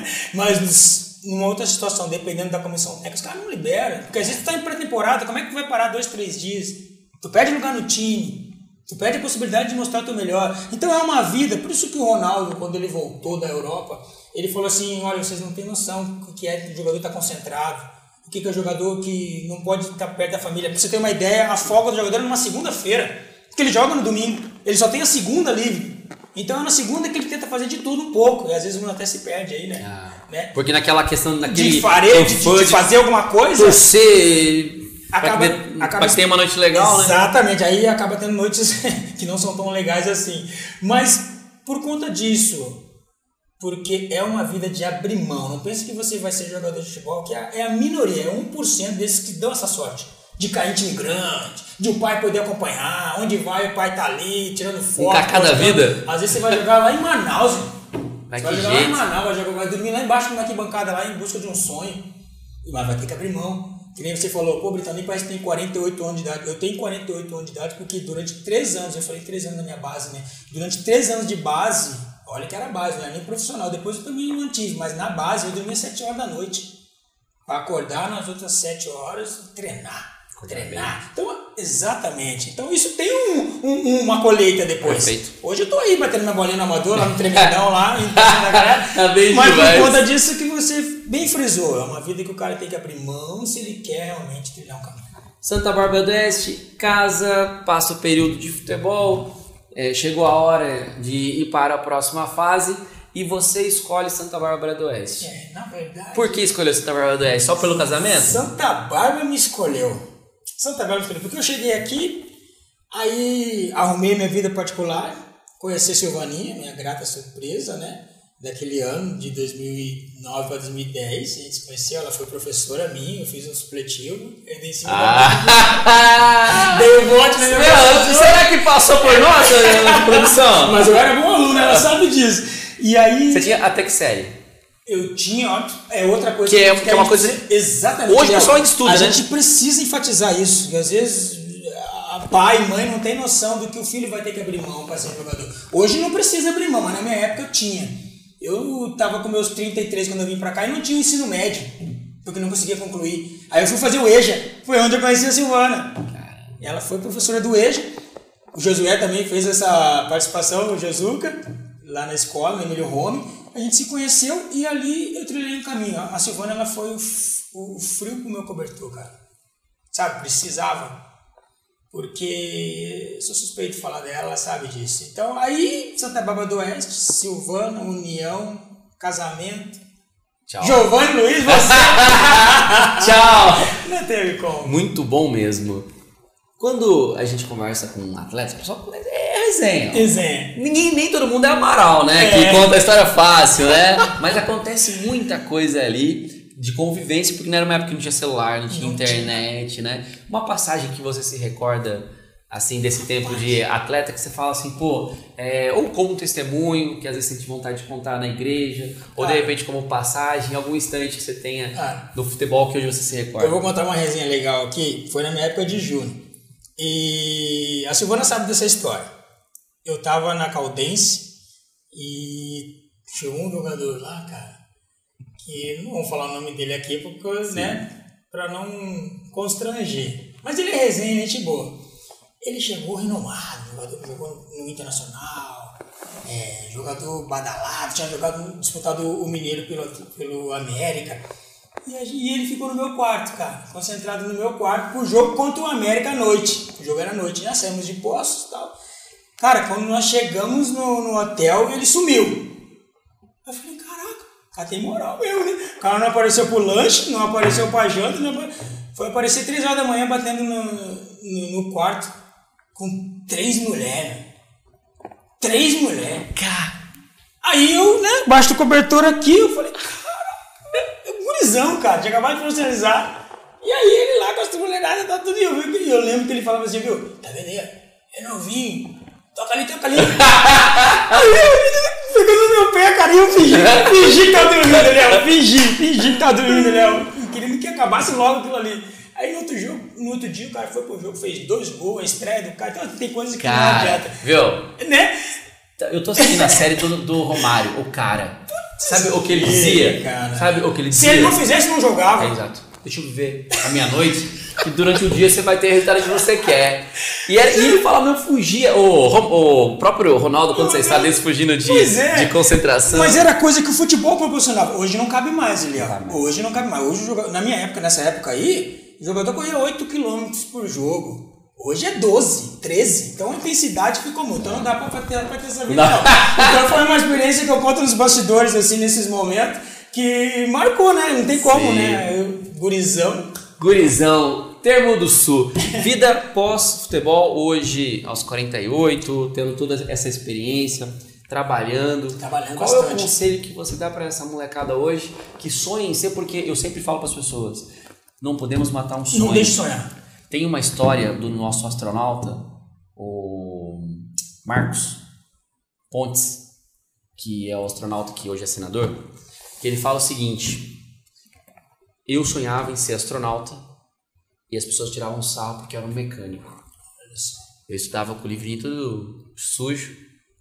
mas... numa outra situação, dependendo da comissão técnica, os caras não liberam. Porque às vezes tu tá em pré-temporada, como é que tu vai parar 2-3 dias? Tu perde lugar no time, tu perde a possibilidade de mostrar o teu melhor. Então é uma vida, por isso que o Ronaldo, quando ele voltou da Europa, ele falou assim, olha, vocês não têm noção do que é que o jogador estar concentrado, o que é o jogador que não pode estar perto da família. Pra você ter uma ideia, a folga do jogador é numa segunda-feira, porque ele joga no domingo, ele só tem a segunda livre. Então é na segunda que ele tenta fazer de tudo um pouco. E às vezes o mundo até se perde aí, né? né? Porque naquela questão de fazer alguma coisa. Torcer acaba ter uma noite legal, exatamente, né? Aí acaba tendo noites que não são tão legais assim. Mas por conta disso, porque é uma vida de abrir mão. Não pense que você vai ser jogador de futebol, que é a minoria, é 1% desses que dão essa sorte. De cair em time grande, de o pai poder acompanhar, onde vai o pai tá ali, tirando foto. Cada vida. Às vezes você vai jogar lá em Manaus, vai jogar lá em Manaus, vai dormir lá embaixo numa arquibancada lá em busca de um sonho. Mas vai ter que abrir mão. Que nem você falou, pô, Britão, nem parece que tem 48 anos de idade. Eu tenho 48 anos de idade porque durante 3 anos, eu falei 3 anos na minha base, né? Durante 3 anos de base, olha que era base, não era nem profissional. Depois eu também mantive, mas na base eu dormia 7 horas da noite. Para acordar nas outras 7 horas, treinar. Então, exatamente. Então isso tem uma colheita depois. Perfeito. Hoje eu tô aí batendo minha bolinha na amadora, lá no tremendão, lá, na galera. Mas por conta disso que você bem frisou, é uma vida que o cara tem que abrir mão se ele quer realmente trilhar um caminho. Santa Bárbara do Oeste, casa, passa o período de futebol, chegou a hora de ir para a próxima fase e você escolhe Santa Bárbara do Oeste. Na verdade. Por que escolheu Santa Bárbara do Oeste? Só pelo casamento? Santa Bárbara me escolheu. Porque eu cheguei aqui, aí arrumei minha vida particular, conheci a Silvaninha, minha grata surpresa, né? Daquele ano, de 2009 para 2010, a gente se conheceu, ela foi professora minha, eu fiz um supletivo, eu dei 5 dei um monte na minha professora. Será que passou por nós na produção? Mas eu era bom aluno, ela sabe disso. E aí... Você tinha até que série? Eu tinha, outra coisa que é uma coisa. Exatamente. Hoje o pessoal estuda, né? A gente precisa enfatizar isso, porque às vezes pai e mãe não tem noção do que o filho vai ter que abrir mão para ser jogador. Hoje não precisa abrir mão, mas na minha época eu tinha. Eu tava com meus 33 quando eu vim para cá e não tinha ensino médio, porque não conseguia concluir. Aí eu fui fazer o EJA, foi onde eu conheci a Silvana. Ela foi professora do EJA. O Josué também fez essa participação, o Josuca, lá na escola, no Emílio Rome. A gente se conheceu e ali eu trilhei um caminho. A Silvana, ela foi o frio pro meu cobertor, cara. Sabe, precisava. Porque sou suspeito de falar dela, ela sabe disso. Então, aí, Santa Bárbara do Oeste, Silvana, união, casamento. Tchau. Giovanni Luiz, você. Tchau. Não teve como. Muito bom mesmo. Quando a gente conversa com um atleta, o pessoal é resenha. Resenha. Nem todo mundo é Amaral, né? Que conta a história fácil, né? Mas acontece muita coisa ali de convivência, porque não era uma época que não tinha celular, não tinha internet, né? Uma passagem que você se recorda, assim, desse tempo de atleta, que você fala assim, pô, ou como um testemunho, que às vezes você tem vontade de contar na igreja, ou de repente como passagem, algum instante que você tenha no futebol que hoje você se recorda. Eu vou contar uma resenha legal aqui, foi na minha época de júnior. E a Silvana sabe dessa história. Eu tava na Caldense e chegou um jogador lá, cara, que não vou falar o nome dele aqui, porque, né, pra não constranger. Mas ele é resenha, gente boa. Ele chegou renomado, jogou no Internacional, jogador badalado, tinha disputado o Mineiro pelo América. E ele ficou no meu quarto, cara, concentrado no meu quarto pro jogo contra o América à noite. O jogo era à noite, nós saímos de Poços e tal. Cara, quando nós chegamos no hotel, ele sumiu. Eu falei, caraca, o cara tem moral mesmo, né? O cara não apareceu pro lanche, não apareceu pra janta, foi aparecer 3 horas da manhã batendo no quarto com 3 mulheres. 3 mulheres. Cara. Aí eu, né, baixo do cobertor aqui, eu falei, gurizão, cara, tinha acabado de profissionalizar. E aí ele lá com as mulheradas, tá tudo. Eu lembro que ele falava assim, viu, tá vendo aí? É novinho, toca ali. Aí eu pegando no meu pé, cara, e eu fingi que tava dormindo, Léo. Fingi que tava dormindo, Léo. Querendo que acabasse logo aquilo ali. Aí no outro dia o cara foi pro jogo, fez 2 gols, a estreia do cara. Então tem coisas que não adianta. Viu? Né? Eu tô assistindo a série do Romário, o cara. Sabe o que ele dizia? Cara. Sabe o que ele dizia? Se ele não fizesse, não jogava. Exato. Deixa eu ver a meia-noite, que durante o dia você vai ter o resultado que você quer. E ele falava, não fugia. O próprio Ronaldo, quando você está desse fugindo de concentração. Mas era coisa que o futebol proporcionava. Hoje não cabe mais, Eliel. Hoje não cabe mais. Hoje, na minha época, nessa época aí, o jogador corria 8 km por jogo. Hoje é 12, 13. Então a intensidade ficou muito. Então não dá pra ter essa vida, não. Então foi uma experiência que eu conto nos bastidores, assim, nesses momentos, que marcou, né? Não tem como, né? Gurizão, Termo do Sul. Vida pós-futebol, hoje aos 48, tendo toda essa experiência, trabalhando. Qual bastante. É o conselho que você dá pra essa molecada hoje que sonha em ser? Porque eu sempre falo para as pessoas, não podemos matar um sonho. Não deixe sonhar. Tem uma história do nosso astronauta, o Marcos Pontes, que é o astronauta que hoje é senador, que ele fala o seguinte: eu sonhava em ser astronauta e as pessoas tiravam sarro porque eu era um mecânico. Eu estudava com o livrinho tudo sujo.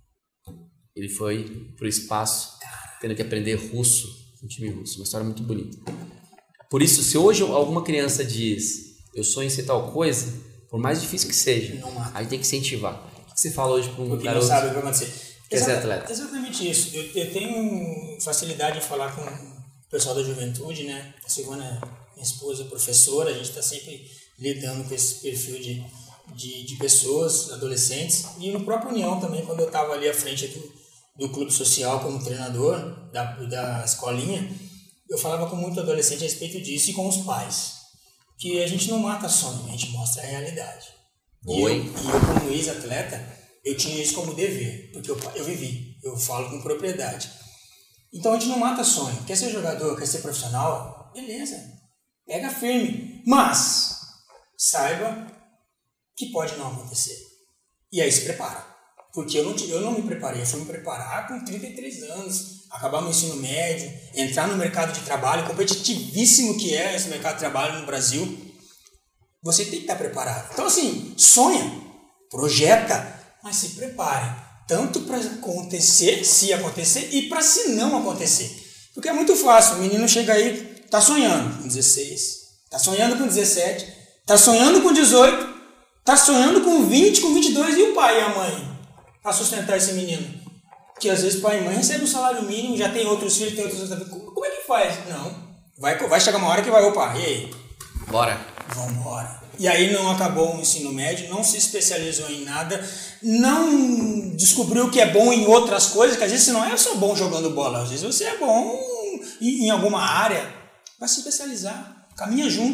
Ele foi pro espaço tendo que aprender russo, um time russo, uma história muito bonita. Por isso, se hoje alguma criança diz eu sonho em ser tal coisa, por mais difícil que seja, aí tem que incentivar. O que você fala hoje para um porque garoto não sabe o que vai acontecer? Quer ser atleta? Exatamente isso. Eu tenho facilidade em falar com o pessoal da juventude, né? A Silvana, minha esposa, professora, a gente está sempre lidando com esse perfil de pessoas, adolescentes. E no próprio União também, quando eu estava ali à frente do clube social como treinador da escolinha, eu falava com muito adolescente a respeito disso e com os pais. Que a gente não mata sonho, a gente mostra a realidade. E eu, como ex-atleta, eu tinha isso como dever, porque eu vivi, eu falo com propriedade. Então a gente não mata sonho. Quer ser jogador, quer ser profissional? Beleza, pega firme. Mas saiba que pode não acontecer. E aí se prepara. Porque eu não me preparei, eu fui me preparar com 33 anos, acabar meu ensino médio, entrar no mercado de trabalho, competitivíssimo que é esse mercado de trabalho no Brasil. Você tem que estar preparado. Então assim, sonha, projeta, mas se prepare. Tanto para acontecer, se acontecer, e para se não acontecer. Porque é muito fácil, o menino chega aí, tá sonhando com 16, tá sonhando com 17, tá sonhando com 18, tá sonhando com 20, com 22, e o pai e a mãe? Para sustentar esse menino. Que às vezes pai e mãe recebem um salário mínimo, já tem outros filhos, tem outros... Como é que faz? Não. Vai chegar uma hora que vai, opa, e aí? Bora. Vambora. E aí não acabou o ensino médio, não se especializou em nada, não descobriu que é bom em outras coisas, que às vezes você não é só bom jogando bola, às vezes você é bom em alguma área. Vai se especializar, caminha junto.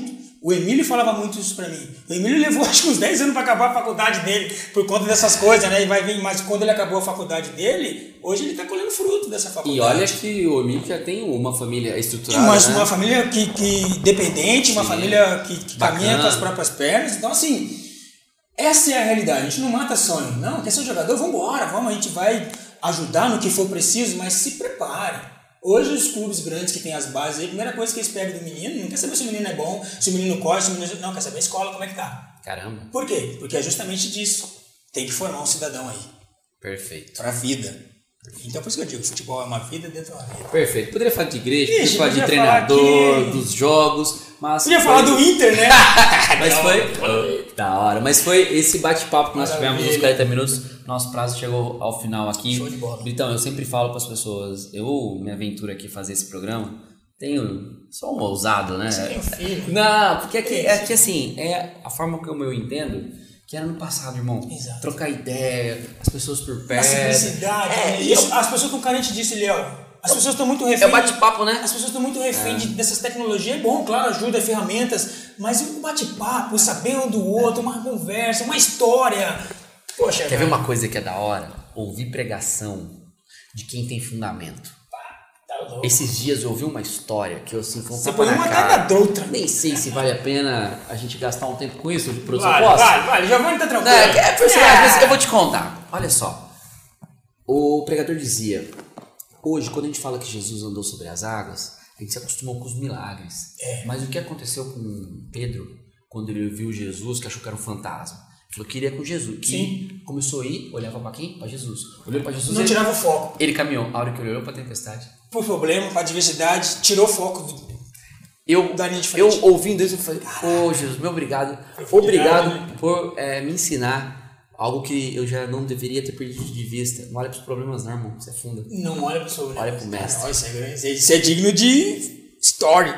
O Emílio falava muito isso pra mim. O Emílio levou acho que uns 10 anos pra acabar a faculdade dele por conta dessas coisas, né? E vai vir, mas quando ele acabou a faculdade dele, hoje ele tá colhendo fruto dessa faculdade. E olha que o Emílio já tem uma família estruturada, mas né? Uma família que dependente, uma família que caminha com as próprias pernas. Então, assim, essa é a realidade. A gente não mata sonho. Não, quer ser jogador? Vambora, vamos. A gente vai ajudar no que for preciso, mas se prepare. Hoje os clubes grandes que tem as bases aí, a primeira coisa que eles pegam do menino, não quer saber se o menino é bom, se o menino corre, se o menino... Não, quer saber a escola, como é que tá. Caramba. Por quê? Porque é justamente disso. Tem que formar um cidadão aí. Perfeito. Pra vida. Então por isso que eu digo, futebol é uma vida dentro de uma vida. Perfeito. Poderia falar de igreja, poderia falar de treinador, dos jogos, mas... Podia falar do Inter, né? Mas foi... Da hora. Mas foi esse bate-papo que nós tivemos nos 40 minutos. Nosso prazo chegou ao final aqui. Show de bola. Então, eu sempre falo para as pessoas, me aventuro aqui fazer esse programa, sou um ousado, né? Você tem um filho. Não, porque é que assim, é a forma como eu entendo, que era no passado, irmão. Exato. Trocar ideia, as pessoas por perto. A simplicidade. As pessoas estão carentes disso, Léo. As pessoas estão muito reféns. É o bate-papo, né? As pessoas estão muito reféns dessas tecnologias. É bom, claro, ajuda, ferramentas. Mas o bate-papo, saber um do outro, uma conversa, uma história. Poxa, quer ver uma coisa que é da hora? Ouvir pregação de quem tem fundamento. Tá Esses dias eu ouvi uma história que eu assim, foi um você tapa põe na uma cara. cara da outra. Nem sei se vale a pena a gente gastar um tempo com isso de produção. Vale. Giovanni tá tranquilo. Mas eu vou te contar. Olha só. O pregador dizia, hoje quando a gente fala que Jesus andou sobre as águas, a gente se acostumou com os milagres. Mas o que aconteceu com Pedro quando ele viu Jesus, que achou que era um fantasma? Falou que iria com Jesus. Sim. Começou a ir, olhava pra quem? Pra Jesus. Olhou pra Jesus. Não tirava o foco. Ele caminhou. A hora que ele olhou pra tempestade. Por problema, pra adversidade, tirou o foco da linha de frente. Eu ouvindo isso, eu falei, Jesus, meu obrigado. Obrigado por me ensinar algo que eu já não deveria ter perdido de vista. Não olha pros problemas, não, irmão. Você afunda. Não olha pros problemas. Olha pro mestre. Isso é digno de story.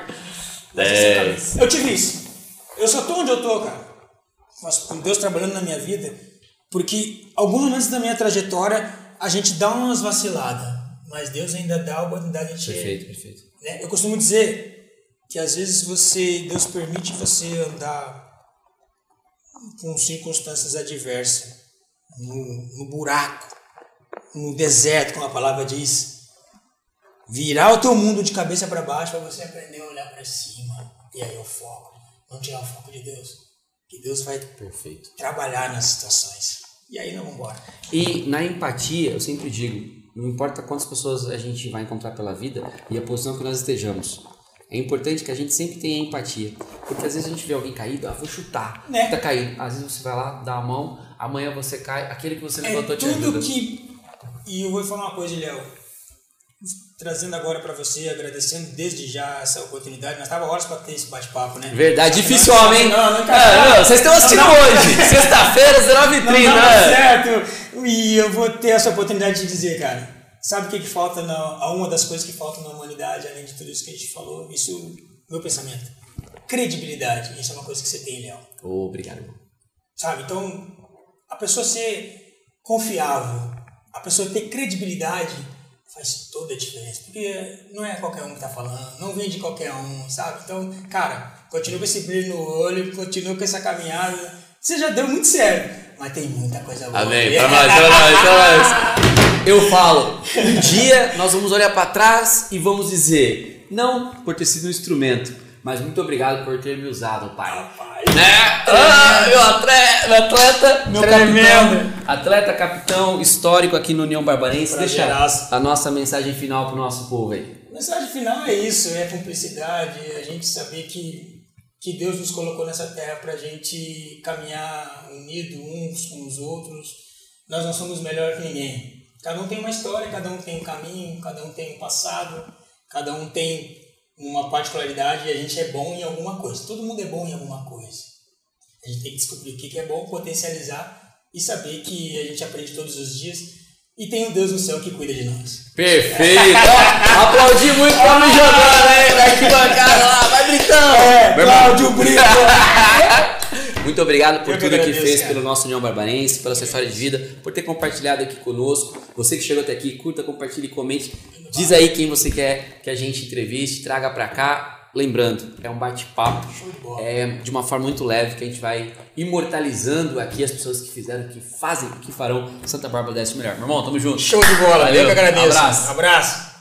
Eu tive isso. Eu só tô onde eu tô, cara. Mas com Deus trabalhando na minha vida, porque alguns momentos da minha trajetória a gente dá umas vaciladas, mas Deus ainda dá a oportunidade de Perfeito. Né? Eu costumo dizer que às vezes Deus permite você andar com circunstâncias adversas, no buraco, no deserto, como a palavra diz, virar o teu mundo de cabeça para baixo para você aprender a olhar para cima, e aí o foco, não tirar o foco de Deus. Que Deus vai trabalhar nas situações. E aí nós vamos embora. E na empatia, eu sempre digo, não importa quantas pessoas a gente vai encontrar pela vida e a posição que nós estejamos. É importante que a gente sempre tenha empatia. Porque às vezes a gente vê alguém caído, vou chutar. Né? Tá caído. Às vezes você vai lá, dá a mão, amanhã você cai, aquele que você levantou te ajuda. E eu vou falar uma coisa, Léo. Trazendo agora para você, agradecendo desde já essa oportunidade. Nós tava horas para ter esse bate-papo, né? Verdade, difícil homem. Não, vocês estão assistindo hoje. Sexta-feira, 19h30. Não, certo. E eu vou ter essa oportunidade de dizer, cara, sabe o que falta? Uma das coisas que faltam na humanidade, além de tudo isso que a gente falou, isso é meu pensamento. Credibilidade. Isso é uma coisa que você tem, Léo. Obrigado. Sabe? Então, a pessoa ser confiável, a pessoa ter credibilidade, faz toda a diferença, porque não é qualquer um que tá falando, não vem de qualquer um, sabe? Então, cara, continua com esse brilho no olho, continua com essa caminhada, você já deu muito certo, mas tem muita coisa boa. Amém, pra nós. Eu falo, um dia nós vamos olhar pra trás e vamos dizer, não por ter sido um instrumento, mas muito obrigado por ter me usado, pai. Meu atleta, meu capitão. Atleta, capitão histórico aqui no União Barbarense. Deixa a nossa mensagem final pro nosso povo aí. A mensagem final é isso, é cumplicidade, a gente saber que Deus nos colocou nessa terra pra gente caminhar unido uns com os outros. Nós não somos melhor que ninguém. Cada um tem uma história, cada um tem um caminho, cada um tem um passado, cada um tem uma particularidade e a gente é bom em alguma coisa. Todo mundo é bom em alguma coisa. A gente tem que descobrir o que é bom, potencializar e saber que a gente aprende todos os dias e tem um Deus no céu que cuida de nós. Perfeito! Aplaudi muito pra me jogando, hein? Vai que bancada lá, vai gritando! Cláudio Brito! Muito obrigado por tudo que fez pelo nosso União Barbarense, pela sua história de vida, por ter compartilhado aqui conosco. Você que chegou até aqui, curta, compartilhe e comente. Diz aí quem você quer que a gente entreviste, traga pra cá. lembrando, é um bate-papo de uma forma muito leve, que a gente vai imortalizando aqui as pessoas que fizeram, que fazem, que farão Santa Bárbara Desce Melhor. Meu irmão, tamo junto. Show de bola, valeu, eu que agradeço. Abraço.